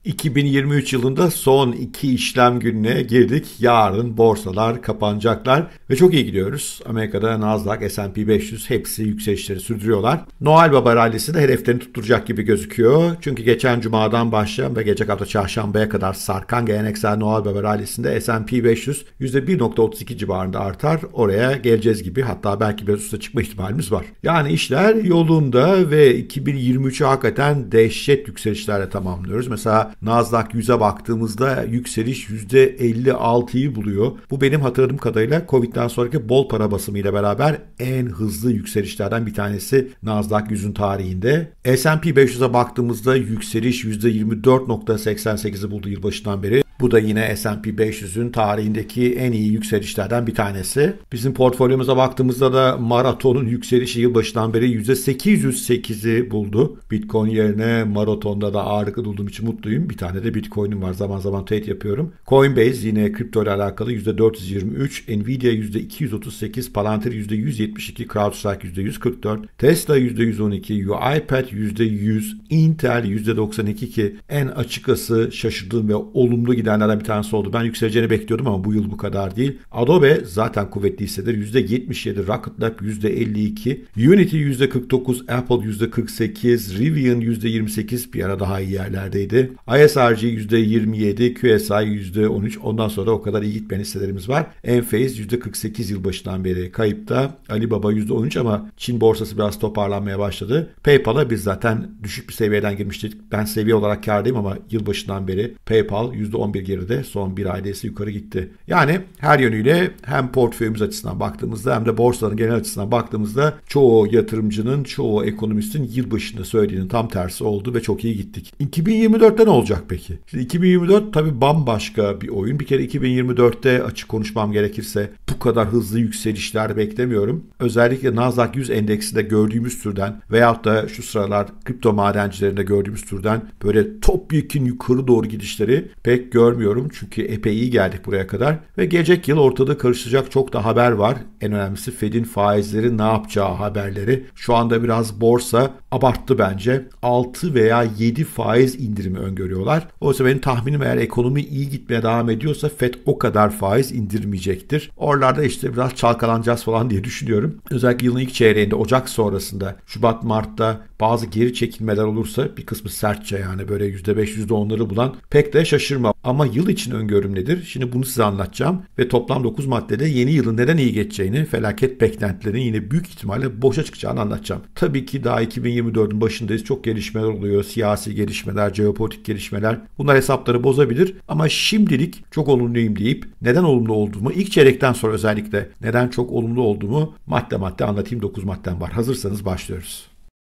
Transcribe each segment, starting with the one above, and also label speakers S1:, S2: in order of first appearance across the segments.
S1: 2023 yılında son iki işlem gününe girdik. Yarın borsalar kapanacaklar ve çok iyi gidiyoruz. Amerika'da Nasdaq, S&P 500 hepsi yükselişleri sürdürüyorlar. Noel Baba rallisi de hedeflerini tutturacak gibi gözüküyor. Çünkü geçen cumadan başlayan ve gelecek hafta çarşambaya kadar sarkan geleneksel Noel Baba rallisinde S&P 500 %1.32 civarında artar. Oraya geleceğiz gibi, hatta belki biraz üstüne çıkma ihtimalimiz var. Yani işler yolunda ve 2023'ü hakikaten dehşet yükselişlerle tamamlıyoruz. Mesela Nasdaq 100'e baktığımızda yükseliş %56'yı buluyor. Bu benim hatırladığım kadarıyla Covid'den sonraki bol para basımıyla beraber en hızlı yükselişlerden bir tanesi Nasdaq 100'ün tarihinde. S&P 500'e baktığımızda yükseliş %24.88'i buldu yılbaşından beri. Bu da yine S&P 500'ün tarihindeki en iyi yükselişlerden bir tanesi. Bizim portfolyomuza baktığımızda da maratonun yükselişi yılbaşından beri %808'i buldu. Bitcoin yerine maratonda da ağırlıklı olduğum için mutluyum. Bir tane de Bitcoin'im var. Zaman zaman trade yapıyorum. Coinbase yine kripto ile alakalı %423, Nvidia %238, Palantir %172, CrowdStrike %144, Tesla %112, UiPath %100, Intel %92 ki en açıkçası şaşırdığım ve olumlu gidenlerden bir tanesi oldu. Ben yükseleceğini bekliyordum ama bu yıl bu kadar değil. Adobe zaten kuvvetli hissedir. %77, Rocket Lab %52, Unity %49, Apple %48, Rivian %28 bir ara daha iyi yerlerdeydi. ISRG %27, QSI %13. Ondan sonra o kadar iyi gitmeyen hisselerimiz var. Enphase %48 yılbaşından beri kayıpta. Alibaba %13 ama Çin borsası biraz toparlanmaya başladı. PayPal'a biz zaten düşük bir seviyeden girmiştik. Ben seviye olarak kârdayım ama yılbaşından beri PayPal %11 geride, son bir ayda ise yukarı gitti. Yani her yönüyle hem portföyümüz açısından baktığımızda hem de borsaların genel açısından baktığımızda çoğu yatırımcının, çoğu ekonomistin yılbaşında söylediğinin tam tersi oldu ve çok iyi gittik. 2024'te ne olacak peki? Şimdi 2024 tabii bambaşka bir oyun. Bir kere 2024'te açık konuşmam gerekirse bu kadar hızlı yükselişler beklemiyorum. Özellikle Nasdaq 100 endeksinde gördüğümüz türden veyahut da şu sıralar kripto madencilerinde gördüğümüz türden böyle topyekün yukarı doğru gidişleri pek görmüyorum. Çünkü epey iyi geldik buraya kadar ve gelecek yıl ortada karışacak çok da haber var. En önemlisi Fed'in faizleri ne yapacağı haberleri. Şu anda biraz borsa abarttı bence. 6 veya 7 faiz indirimi öngörüyorlar. Oysa benim tahminim, eğer ekonomi iyi gitmeye devam ediyorsa Fed o kadar faiz indirmeyecektir. Oralarda işte biraz çalkalanacağız falan diye düşünüyorum. Özellikle yılın ilk çeyreğinde, Ocak sonrasında, Şubat, Mart'ta bazı geri çekilmeler olursa, bir kısmı sertçe yani böyle %5, %10'ları bulan, pek de şaşırma. Ama yıl için öngörüm nedir? Şimdi bunu size anlatacağım ve toplam 9 maddede yeni yılın neden iyi geçeceğini, felaket beklentilerinin yine büyük ihtimalle boşa çıkacağını anlatacağım. Tabii ki daha 2024'ün başındayız. Çok gelişmeler oluyor. Siyasi gelişmeler, jeopolitik gelişmeler. Bunlar hesapları bozabilir ama şimdilik çok olumluyum deyip neden olumlu olduğumu, ilk çeyrekten sonra özellikle neden çok olumlu olduğumu madde madde anlatayım. 9 maddem var. Hazırsanız başlıyoruz.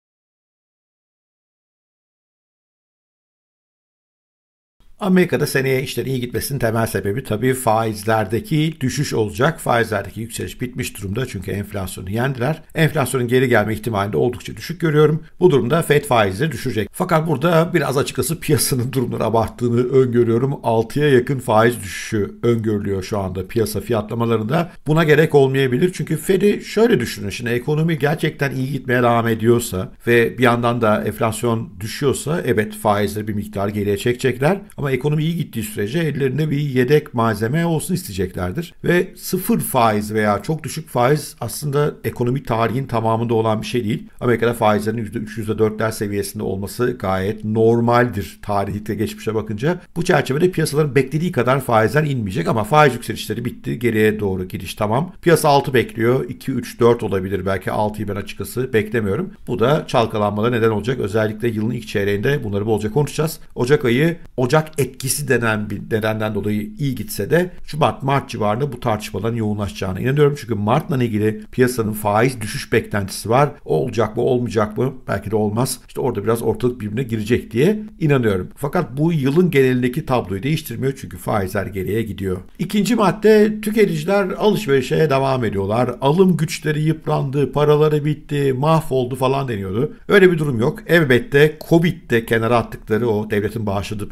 S1: Amerika'da seneye işlerin iyi gitmesinin temel sebebi tabii faizlerdeki düşüş olacak. Faizlerdeki yükseliş bitmiş durumda çünkü enflasyonu yendiler. Enflasyonun geri gelme ihtimalini de oldukça düşük görüyorum. Bu durumda Fed faizleri düşürecek. Fakat burada biraz açıkçası piyasanın durumları abarttığını öngörüyorum. 6'ya yakın faiz düşüşü öngörülüyor şu anda piyasa fiyatlamalarında. Buna gerek olmayabilir çünkü Fed'i şöyle düşünün. Şimdi ekonomi gerçekten iyi gitmeye devam ediyorsa ve bir yandan da enflasyon düşüyorsa evet faizleri bir miktar geriye çekecekler. Ama ekonomi iyi gittiği sürece ellerinde bir yedek malzeme olsun isteyeceklerdir. Ve sıfır faiz veya çok düşük faiz aslında ekonomi tarihin tamamında olan bir şey değil. Amerika'da faizlerin %3, %4'ler seviyesinde olması gayet normaldir tarihte, geçmişe bakınca. Bu çerçevede piyasaların beklediği kadar faizler inmeyecek ama faiz yükselişleri bitti. Geriye doğru gidiş tamam. Piyasa 6 bekliyor. 2, 3, 4 olabilir. Belki 6'yı ben açıkçası beklemiyorum. Bu da çalkalanmalara neden olacak. Özellikle yılın ilk çeyreğinde bunları bolca konuşacağız. Ocak ayı, Ocak etkisi denen bir nedenden dolayı iyi gitse de Şubat-Mart civarında bu tartışmaların yoğunlaşacağına inanıyorum. Çünkü Mart'la ilgili piyasanın faiz düşüş beklentisi var. O olacak mı, olmayacak mı? Belki de olmaz. İşte orada biraz ortalık birbirine girecek diye inanıyorum. Fakat bu yılın genelindeki tabloyu değiştirmiyor çünkü faizler geriye gidiyor. İkinci madde, tüketiciler alışverişe devam ediyorlar. Alım güçleri yıprandı, paraları bitti, mahvoldu falan deniyordu. Öyle bir durum yok. Elbette Covid'de kenara attıkları o devletin bağışladığı paralar azaldı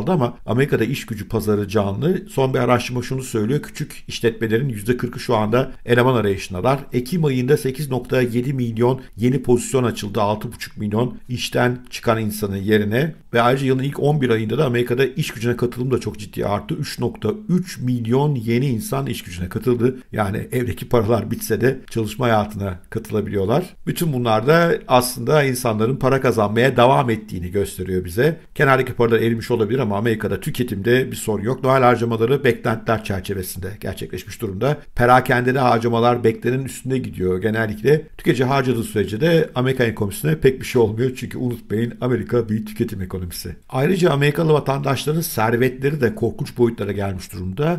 S1: azaldı ama Amerika'da iş gücü pazarı canlı. Son bir araştırma şunu söylüyor. Küçük işletmelerin %40'ı şu anda eleman arayışındalar. Ekim ayında 8,7 milyon yeni pozisyon açıldı. 6,5 milyon işten çıkan insanın yerine ve ayrıca yılın ilk 11 ayında da Amerika'da iş gücüne katılım da çok ciddi arttı. 3,3 milyon yeni insan iş gücüne katıldı. Yani evdeki paralar bitse de çalışma hayatına katılabiliyorlar. Bütün bunlar da aslında insanların para kazanmaya devam ettiğini gösteriyor bize. Kenardaki paralar erimiş olabilir ama Amerika'da tüketimde bir sorun yok. Noel harcamaları beklentiler çerçevesinde gerçekleşmiş durumda. Perakendede harcamalar beklenenin üstünde gidiyor. Genellikle tüketici harcadığı sürece de Amerika ekonomisine pek bir şey olmuyor. Çünkü unutmayın Amerika bir tüketim ekonomisi. Ayrıca Amerikalı vatandaşların servetleri de korkunç boyutlara gelmiş durumda.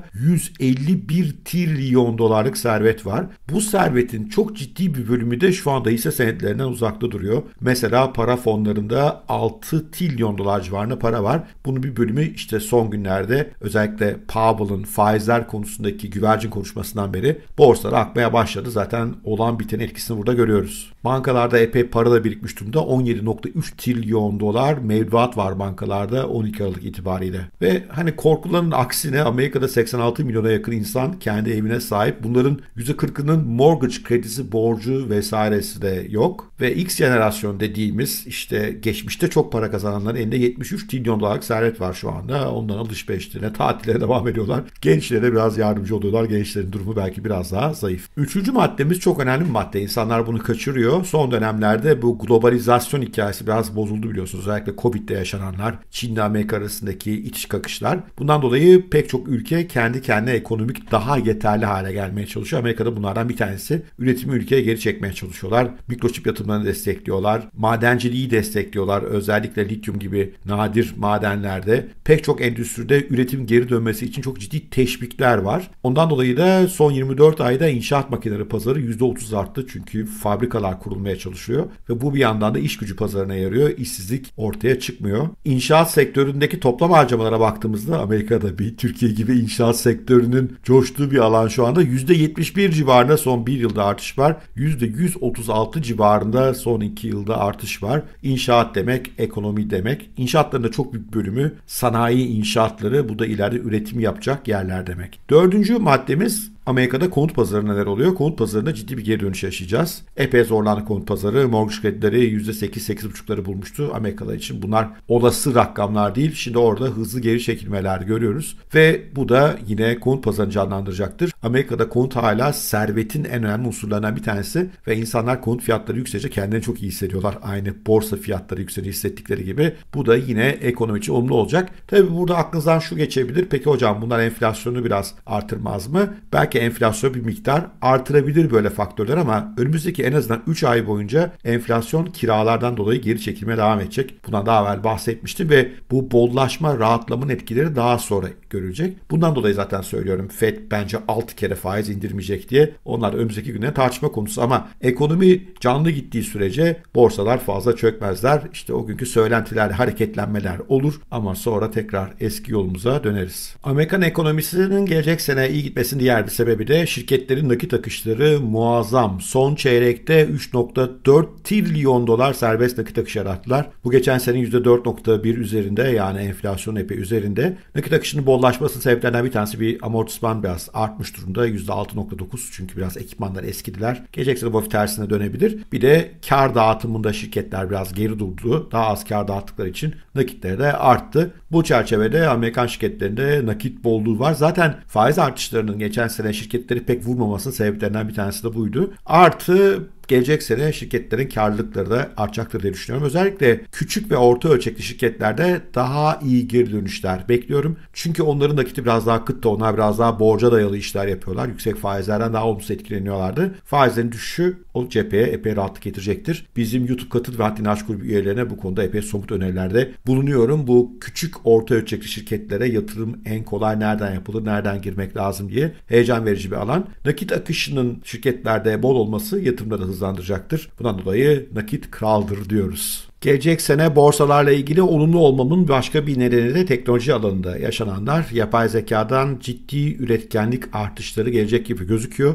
S1: 151 trilyon dolarlık servet var. Bu servetin çok ciddi bir bölümü de şu anda hisse senetlerinden uzakta duruyor. Mesela para fonlarında 6 trilyon dolar civarında para var. Bunun bir bölümü işte son günlerde özellikle Powell'ın faizler konusundaki güvercin konuşmasından beri borsalara akmaya başladı. Zaten olan bitenin etkisini burada görüyoruz. Bankalarda epey para da birikmiş durumda. 17,3 trilyon dolar mevduat var bankalarda 12 Aralık itibariyle. Ve hani korkuların aksine Amerika'da 86 milyona yakın insan kendi evine sahip. Bunların %40'ının mortgage kredisi, borcu vesairesi de yok. Ve X jenerasyon dediğimiz işte geçmişte çok para kazananların elinde 73 trilyon dolarlık servet var şu anda. Ondan alışverişlerine, tatile devam ediyorlar. Gençlere biraz yardımcı oluyorlar. Gençlerin durumu belki biraz daha zayıf. Üçüncü maddemiz çok önemli bir madde. İnsanlar bunu kaçırıyor. Son dönemlerde bu globalizasyon hikayesi biraz bozuldu biliyorsunuz. Özellikle Covid'de yaşananlar, Çin'le Amerika arasındaki itiş kakışlar. Bundan dolayı pek çok ülke kendi kendine ekonomik daha yeterli hale gelmeye çalışıyor. Amerika'da bunlardan bir tanesi. Üretimi ülkeye geri çekmeye çalışıyorlar. Mikroçip yatırımlarını destekliyorlar. Madenciliği destekliyorlar. Özellikle lityum gibi nadir madenlerde. Pek çok endüstride üretim geri dönmesi için çok ciddi teşvikler var. Ondan dolayı da son 24 ayda inşaat makineleri pazarı %30 arttı. Çünkü fabrikalar kurulmaya çalışıyor. Ve bu bir yandan da iş gücü pazarına yarıyor. İşsizlik ortaya çıkmıyor. İnşaat sektöründeki toplam harcamalara baktığımızda Amerika'da bir Türkiye gibi inşaat sektörünün coştuğu bir alan şu anda. %71 civarında son bir yılda artış var. %136 civarında son 2 yılda artış var. İnşaat demek, ekonomi demek. İnşaatların da çok büyük bölümü sanayi inşaatları. Bu da ileride üretim yapacak yerler demek. Dördüncü maddemiz Amerika'da konut pazarı neler oluyor? Konut pazarında ciddi bir geri dönüş yaşayacağız. Epey zorlandı konut pazarı. Mortgage kredileri %8-8,5'ları bulmuştu Amerikalılar için. Bunlar olası rakamlar değil. Şimdi orada hızlı geri çekilmeler görüyoruz. Ve bu da yine konut pazarını canlandıracaktır. Amerika'da konut hala servetin en önemli unsurlarından bir tanesi. Ve insanlar konut fiyatları yükselince kendilerini çok iyi hissediyorlar. Aynı borsa fiyatları yükselince hissettikleri gibi. Bu da yine ekonomi için olumlu olacak. Tabii burada aklınızdan şu geçebilir. Peki hocam bunlar enflasyonu biraz artırmaz mı? Belki enflasyon bir miktar artırabilir böyle faktörler ama önümüzdeki en azından 3 ay boyunca enflasyon kiralardan dolayı geri çekilmeye devam edecek. Bundan daha evvel bahsetmiştim ve bu bollaşma, rahatlamanın etkileri daha sonra görülecek. Bundan dolayı zaten söylüyorum Fed bence 6 kere faiz indirmeyecek diye. Onlar önümüzdeki günlerin tartışma konusu ama ekonomi canlı gittiği sürece borsalar fazla çökmezler. İşte o günkü söylentiler, hareketlenmeler olur ama sonra tekrar eski yolumuza döneriz. Amerikan ekonomisinin gelecek sene iyi gitmesinin diğer bir sebebi de şirketlerin nakit akışları muazzam. Son çeyrekte 3,4 trilyon dolar serbest nakit akışı yarattılar. Bu geçen senenin %4,1 üzerinde yani enflasyon epey üzerinde. Nakit akışının bollaşmasının sebeplerinden bir tanesi bir amortisman biraz artmış durumda. %6,9 çünkü biraz ekipmanlar eskidiler. Gelecek sene bu hafif tersine dönebilir. Bir de kar dağıtımında şirketler biraz geri durdu. Daha az kar dağıttıkları için nakitleri de arttı. Bu çerçevede Amerikan şirketlerinde nakit bolluğu var. Zaten faiz artışlarının geçen sene şirketleri pek vurmamasının sebeplerinden bir tanesi de buydu. Artı gelecek sene şirketlerin karlılıkları da artacaktır diye düşünüyorum. Özellikle küçük ve orta ölçekli şirketlerde daha iyi geri dönüşler bekliyorum. Çünkü onların nakiti biraz daha kıttı. Onlar biraz daha borca dayalı işler yapıyorlar. Yüksek faizlerden daha olumsuz etkileniyorlardı. Faizlerin düşüşü o cepheye epey rahatlık getirecektir. Bizim YouTube Katıl ve Haddini Aş Grubu üyelerine bu konuda epey somut önerilerde bulunuyorum. Bu küçük orta ölçekli şirketlere yatırım en kolay nereden yapılır, nereden girmek lazım diye heyecan verici bir alan. Nakit akışının şirketlerde bol olması yatırımları hızlandıracaktır. Bundan dolayı nakit kraldır diyoruz. Gelecek sene borsalarla ilgili olumlu olmamın başka bir nedeni de teknoloji alanında yaşananlar. Yapay zekadan ciddi üretkenlik artışları gelecek gibi gözüküyor.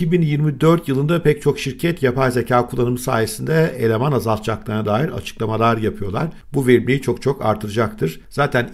S1: 2024 yılında pek çok şirket yapay zeka kullanımı sayesinde eleman azaltacaklarına dair açıklamalar yapıyorlar. Bu verimliliği çok artıracaktır. Zaten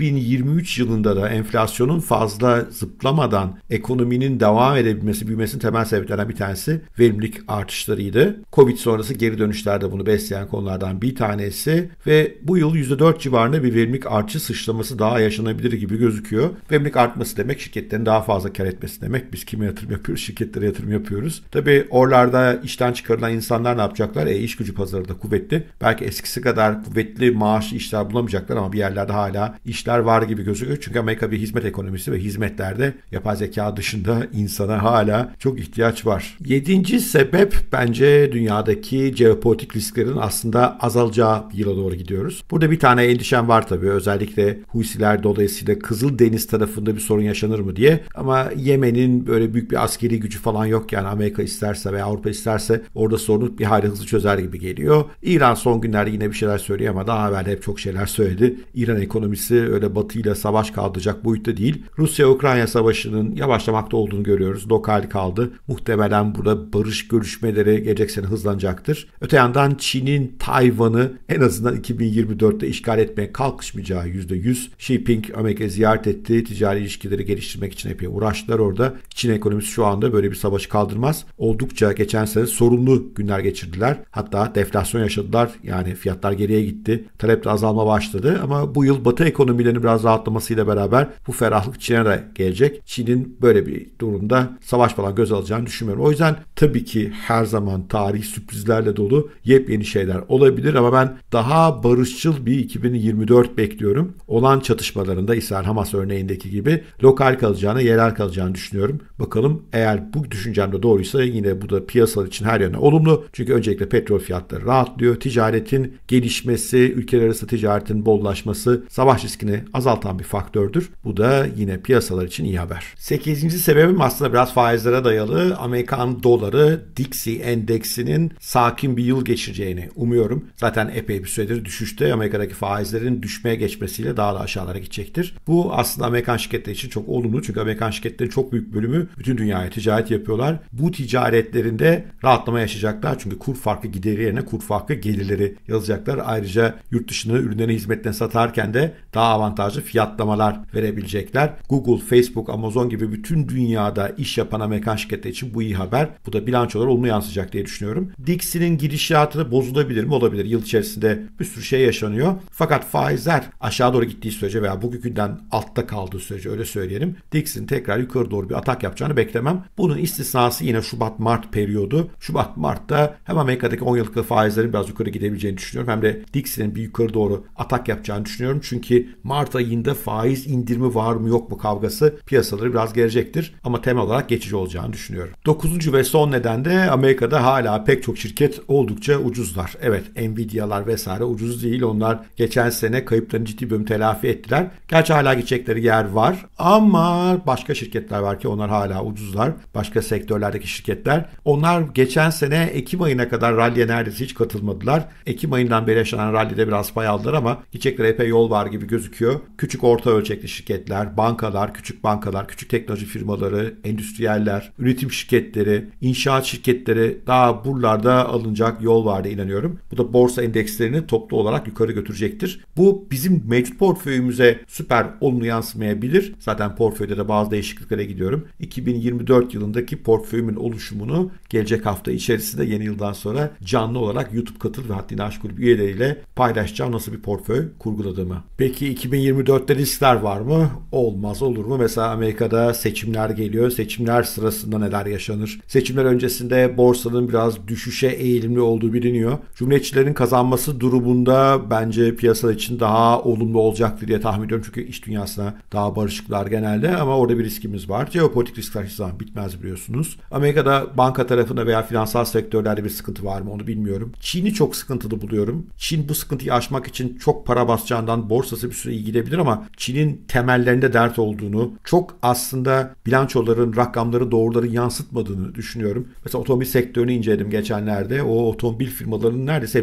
S1: 2023 yılında da enflasyonun fazla zıplamadan ekonominin devam edebilmesi, büyümesinin temel sebeplerinden bir tanesi verimlilik artışlarıydı. Covid sonrası geri dönüşlerde bunu besleyen konulardan bir tanesi ve bu yıl %4 civarında bir verimlilik artışı sıçraması daha yaşanabilir gibi gözüküyor. Verimlilik artması demek şirketlerin daha fazla kar etmesi demek. Biz kime yatırım yapıyoruz? Şirketlere yatırım yapıyoruz. Tabii oralarda işten çıkarılan insanlar ne yapacaklar? İş gücü pazarı da kuvvetli. Belki eskisi kadar kuvvetli maaşlı işler bulamayacaklar ama bir yerlerde hala işler var gibi gözüküyor. Çünkü Amerika bir hizmet ekonomisi ve hizmetlerde yapay zeka dışında insana hala çok ihtiyaç var. 7. sebep bence dünyadaki jeopolitik risklerin aslında azalacağı yıla doğru gidiyoruz. Burada bir tane endişem var tabii. Özellikle Husiler dolayısıyla Kızıldeniz tarafında bir sorun yaşanır mı diye. Ama Yemen'in böyle büyük bir askeri gücü falan yok, yani Amerika isterse veya Avrupa isterse orada sorunu bir hayli hızlı çözer gibi geliyor. İran son günlerde yine bir şeyler söylüyor ama daha evvel hep çok şeyler söyledi. İran ekonomisi öyle Batı ile savaş kaldıracak boyutta değil. Rusya-Ukrayna savaşının yavaşlamakta olduğunu görüyoruz. Lokal kaldı. Muhtemelen burada barış görüşmeleri gelecek sene hızlanacaktır. Öte yandan Çin'in Tayvan'ı en azından 2024'te işgal etmeye kalkışmayacağı %100. Xi Jinping Amerika'yı ziyaret etti. Ticari ilişkileri geliştirmek için epey uğraştılar orada. Çin ekonomisi şu anda böyle bir savaşı kaldırmaz. Oldukça geçen sene sorunlu günler geçirdiler. Hatta deflasyon yaşadılar. Yani fiyatlar geriye gitti. Talepte azalma başladı ama bu yıl Batı ekonomilerinin biraz rahatlamasıyla beraber bu ferahlık Çin'e de gelecek. Çin'in böyle bir durumda savaş falan göz alacağını düşünmüyorum. O yüzden tabii ki her zaman tarih sürprizlerle dolu yepyeni şeyler olabilir ama ben daha barışçıl bir 2024 bekliyorum. Olan çatışmalarında İsrail-Hamas örneğindeki gibi lokal kalacağını, yerel kalacağını düşünüyorum. Bakalım, eğer bu düşüncem de doğruysa yine bu da piyasalar için her yönden olumlu. Çünkü öncelikle petrol fiyatları rahatlıyor. Ticaretin gelişmesi, ülkeler arası ticaretin bollaşması savaş riskini azaltan bir faktördür. Bu da yine piyasalar için iyi haber. 8. sebebim aslında biraz faizlere dayalı. Amerikan doları Dixie endeksinin sakin bir yıl geçireceğini umuyorum. Zaten epey bir süredir düşüşte. Amerika'daki faizlerin düşmeye geçmesiyle daha da aşağılara gidecektir. Bu aslında Amerikan şirketleri için çok olumlu. Çünkü Amerikan şirketlerin çok büyük bölümü bütün dünyaya ticaret yapıyorlar. Bu ticaretlerinde rahatlama yaşayacaklar. Çünkü kur farkı gideri yerine kur farkı gelirleri yazacaklar. Ayrıca yurt dışına ürünlerini, hizmetlerini satarken de daha avantajlı fiyatlamalar verebilecekler. Google, Facebook, Amazon gibi bütün dünyada iş yapan Amerikan şirketleri için bu iyi haber. Bu da bilançolara olumlu yansıyacak diye düşünüyorum. Dixie'nin gidişatı bozulabilir mi? Olabilir. Yıl içerisinde bir sürü şey yaşanıyor. Fakat faizler aşağı doğru gittiği sürece veya bugünkünden altta kaldığı sürece, öyle söyleyelim, Dixie'nin tekrar yukarı doğru bir atak yapacağını beklemem. Bunun istisnası yine Şubat-Mart periyodu. Şubat-Mart'ta hem Amerika'daki 10 yıllık faizlerin biraz yukarı gidebileceğini düşünüyorum, hem de Dixie'nin bir yukarı doğru atak yapacağını düşünüyorum. Çünkü Mart ayında faiz indirimi var mı yok mu kavgası piyasaları biraz gelecektir. Ama temel olarak geçici olacağını düşünüyorum. 9. ve son neden de Amerika'da hala pek çok şirket oldukça ucuzlar. Evet, Nvidia'lar vesaire ucuz değil. Onlar geçen sene kayıplarını ciddi bölüm telafi ettiler. Gerçi hala gidecekleri yer var ama başka şirketler var ki onlar hala ucuzlar. Başka sektörlerdeki şirketler. Onlar geçen sene Ekim ayına kadar rally'e neredeyse hiç katılmadılar. Ekim ayından beri yaşanan rally'de biraz pay aldılar ama gidecekleri epey yol var gibi gözüküyor. Küçük orta ölçekli şirketler, bankalar, küçük teknoloji firmaları, endüstriyeller, üretim şirketleri, inşaat şirketleri, daha buralarda alınacak yol var diye inanıyorum. Bu da borsa endekslerini toplu olarak yukarı götürecektir. Bu bizim mevcut portföyümüze süper olumlu yansımayabilir. Zaten portföyde de bazı değişikliklere gidiyorum. 2024 yılındaki portföyümün oluşumunu gelecek hafta içerisinde, yeni yıldan sonra canlı olarak YouTube Katıl ve Haddini Aşk Kulübü üyeleriyle paylaşacağım nasıl bir portföy kurguladığımı. Peki 2024'te riskler var mı? Olmaz olur mu? Mesela Amerika'da seçimler geliyor. Seçimler sırasında neler yaşanır? Seçimler öncesinde borsanın biraz düşüşe eğilimli olduğu biliniyor. Cumhuriyetçilerin kazanması durumunda bence piyasa için daha olumlu olacaktır diye tahmin ediyorum. Çünkü iş dünyasına daha barışıklar genelde ama orada bir riskimiz var. Jeopolitik riskler hiçbir zaman bitmez biliyorsunuz. Amerika'da banka tarafında veya finansal sektörlerde bir sıkıntı var mı onu bilmiyorum. Çin'i çok sıkıntılı buluyorum. Çin bu sıkıntıyı aşmak için çok para basacağından borsası bir süre iyi gidebilir ama Çin'in temellerinde dert olduğunu, çok aslında bilançoların, rakamları, doğruları yansıtmadığını düşünüyorum. Mesela otomobil sektörünü inceledim geçenlerde. O otomobil firmalarının neredeyse hepsi zararda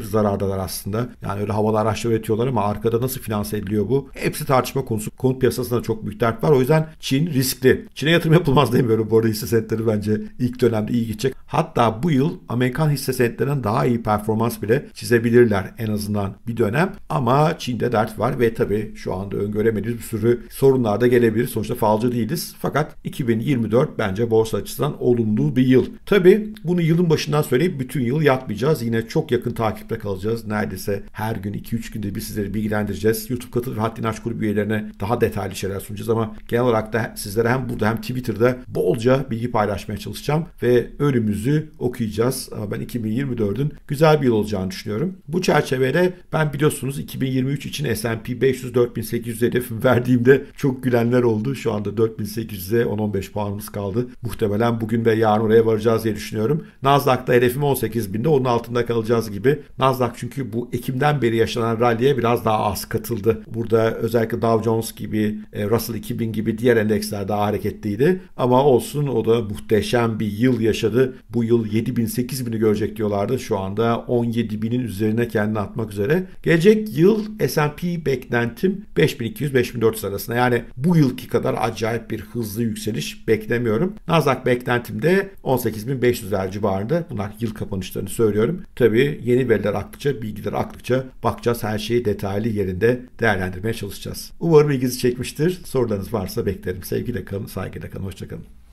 S1: noktalardalar aslında. Yani öyle havalı araçlar üretiyorlar ama arkada nasıl finanse ediliyor bu? Hepsi tartışma konusu. Konut piyasasında çok büyük dert var. O yüzden Çin riskli. Çin'e yatırım yapılmaz demiyorum. Bu arada hisse senetleri bence ilk dönemde iyi gidecek. Hatta bu yıl Amerikan hisse senetlerinden daha iyi performans bile çizebilirler en azından bir dönem. Ama Çin'de dert var ve tabii şu anda öngöremediğimiz bir sürü sorunlar da gelebilir. Sonuçta falcı değiliz. Fakat 2024 bence borsa açısından olumlu bir yıl. Tabii bunu yılın başından söyleyip bütün yıl yatmayacağız. Yine çok yakın takipte kalacağız. Neredeyse her gün 2-3 günde bir sizleri bilgilendireceğiz. YouTube Katıl ve Haddini Aş Grubu üyelerine daha detaylı şeyler sunacağız ama genel olarak da sizlere hem burada hem Twitter'da bolca bilgi paylaşmaya çalışacağım ve önümüzü okuyacağız. Ama ben 2024'ün güzel bir yıl olacağını düşünüyorum. Bu çerçevede ben biliyorsunuz 2023 için S&P 500 4800 hedefim verdiğimde çok gülenler oldu. Şu anda 4800'e 10-15 puanımız kaldı. Muhtemelen bugün ve yarın oraya varacağız diye düşünüyorum. Nasdaq'ta hedefim 18.000'de onun altında kalacağız gibi. Nasdaq çünkü bu Ekim'den beri yaşanan rally'e biraz daha az katıldı. Burada özellikle Dow Jones gibi, Russell 2000 gibi diğer endeksler daha hareketliydi. Ama olsun o da muhteşem bir yıl yaşadı. Bu yıl 7.000-8.000'i görecek diyorlardı. Şu anda 17.000'in üzerine kendini atmak üzere. Gelecek yıl S&P beklentim 5200-5400 arasında. Yani bu yılki kadar acayip bir hızlı yükseliş beklemiyorum. Nasdaq beklentim de 18.500'ler civarında. Bunlar yıl kapanışlarını söylüyorum. Tabii yeni veriler aktıkça, bilgiler aktıkça bakacağız. Her şeyi detaylı yerinde değerlendirmeye çalışacağız. Umarım ilginizi çekmiştir. Sorularınız varsa beklerim. Sevgiyle kalın, saygıyla kalın. Hoşça kalın.